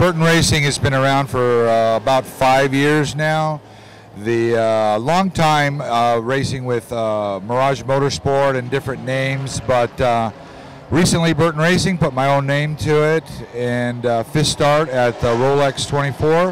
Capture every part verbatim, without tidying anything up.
Burton Racing has been around for uh, about five years now. The uh, long time uh, racing with uh, Mirage Motorsport and different names, but uh, recently Burton Racing put my own name to it, and uh, fifth start at the Rolex twenty-four.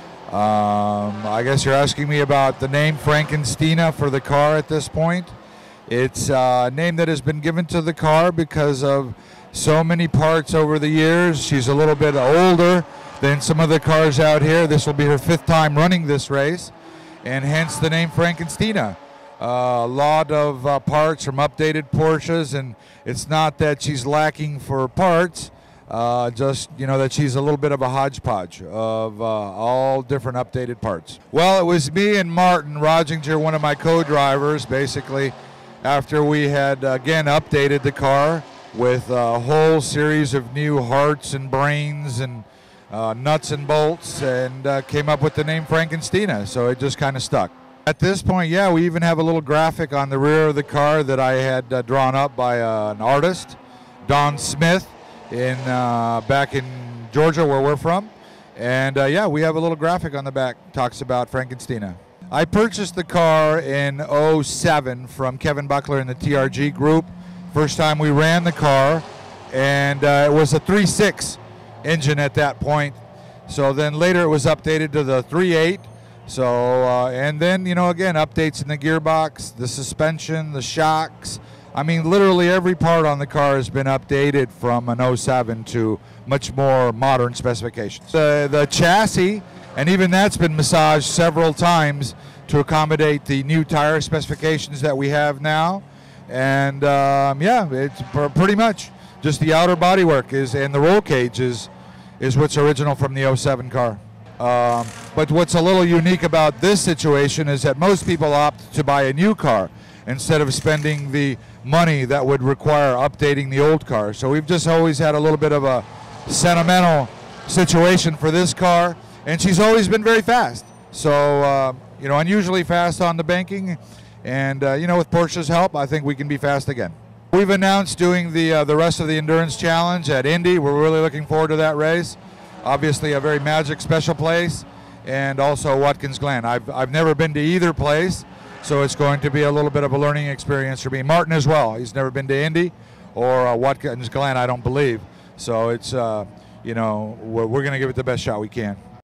Um, I guess you're asking me about the name Frankenstina for the car at this point. It's a name that has been given to the car because of so many parts over the years. She's a little bit older than some of the cars out here. This will be her fifth time running this race, and hence the name Frankenstina. Uh, a lot of uh, parts from updated Porsches, and it's not that she's lacking for parts, uh, just you know that she's a little bit of a hodgepodge of uh, all different updated parts. Well, it was me and Martin Roginger, one of my co-drivers, basically, after we had again updated the car with a whole series of new hearts and brains and uh, nuts and bolts, and uh, came up with the name Frankenstina, so it just kind of stuck. At this point, yeah, we even have a little graphic on the rear of the car that I had uh, drawn up by uh, an artist, Don Smith, in uh, back in Georgia, where we're from. And uh, yeah, we have a little graphic on the back, talks about Frankenstina. I purchased the car in oh seven from Kevin Buckler in the T R G group. First time we ran the car, and uh, it was a three six engine at that point. So then later it was updated to the three eight. So, uh, and then, you know, again, updates in the gearbox, the suspension, the shocks. I mean, literally every part on the car has been updated from an oh seven to much more modern specifications. The, the chassis, and even that's been massaged several times to accommodate the new tire specifications that we have now. And um, yeah, it's pr pretty much just the outer bodywork is, and the roll cage is, is what's original from the oh seven car. Um, but what's a little unique about this situation is that most people opt to buy a new car instead of spending the money that would require updating the old car. So we've just always had a little bit of a sentimental situation for this car, and she's always been very fast. So, uh, you know, unusually fast on the banking. And, uh, you know, with Porsche's help, I think we can be fast again. We've announced doing the, uh, the rest of the Endurance Challenge at Indy. We're really looking forward to that race. Obviously a very magic special place, and also Watkins Glen. I've, I've never been to either place, so it's going to be a little bit of a learning experience for me. Martin as well. He's never been to Indy or uh, Watkins Glen, I don't believe. So it's, uh, you know, we're, we're going to give it the best shot we can.